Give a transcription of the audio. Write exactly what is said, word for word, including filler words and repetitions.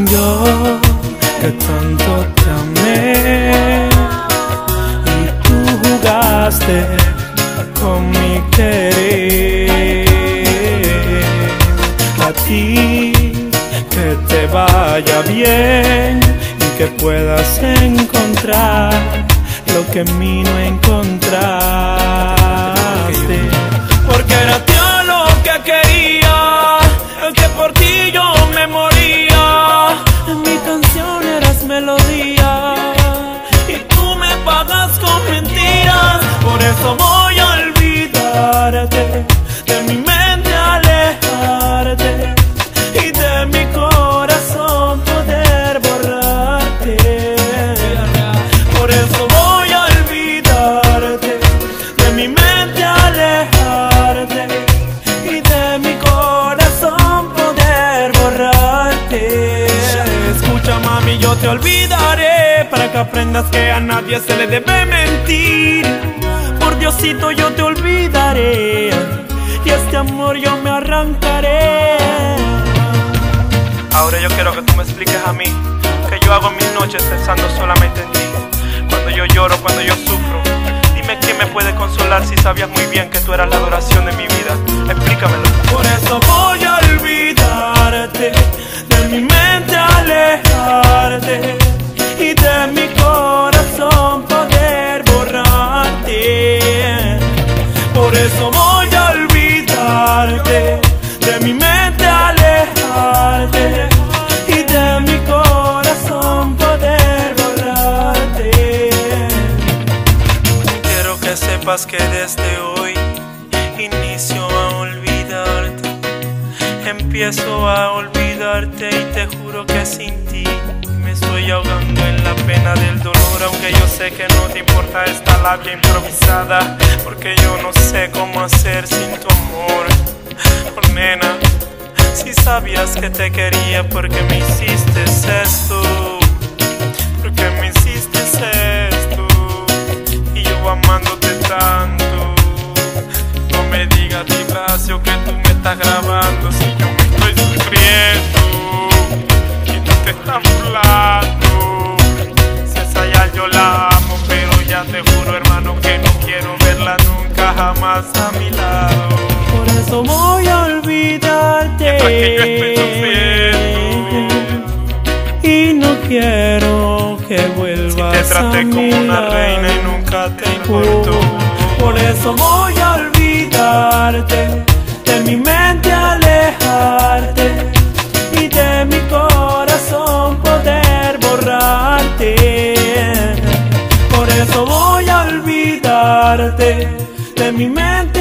Yo que tanto te amé y tú jugaste con mi querer. A ti que te vaya bien y que puedas encontrar lo que en mí no encontraste, porque era todo lo que quería, que por ti yo me moría. En mi canción eras melodía y tú me pagas con mentiras. Por eso voy a olvidarte, de mi mente alejarte y de mi corazón poder borrarte. Por eso voy a olvidarte, de mi mente alejarte y de mi corazón poder borrarte. Escucha, mami, yo te olvidaré para que aprendas que a nadie se le debe mentir. Por Diosito yo te olvidaré y este amor yo me arrancaré. Ahora yo quiero que tú me expliques a mí que yo hago mis noches pensando solamente en ti. Cuando yo lloro, cuando yo sufro, dime quién me puede consolar si sabías muy bien que tú eras la adoración de mi vida. Explícamelo. Por eso voy a olvidarte, de mi mente alejarte y de mi corazón poder borrarte. Por eso voy a olvidarte, de mi mente alejarte y de mi corazón poder borrarte. Quiero que sepas que desde hoy inicio a olvidarte, empiezo a olvidarte y te juro que sin ti me estoy ahogando en la pena del dolor. Aunque yo sé que no te importa esta labia improvisada, porque yo no sé cómo hacer sin tu amor. Oh, nena, si sabías que te quería, porque me hiciste esto, porque me hiciste esto, y yo amándote tanto. No me digas despacio que tú me estás grabando, si yo me estoy sufriendo y tú te estás burlando. César, yo la amo, pero ya te juro, hermano, que no quiero verla nunca jamás a mi lado. Por eso voy a olvidarte, que yo estoy sufriendo y no quiero que vuelvas. Si te traté como una reina y nunca te importó. Por eso voy a olvidarte, de mi mente alejarte y de mi corazón poder borrarte. Por eso voy a olvidarte, de mi mente